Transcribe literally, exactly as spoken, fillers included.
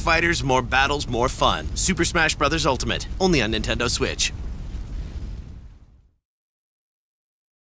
fighters, more battles, more fun. Super Smash Bros. Ultimate, only on Nintendo Switch.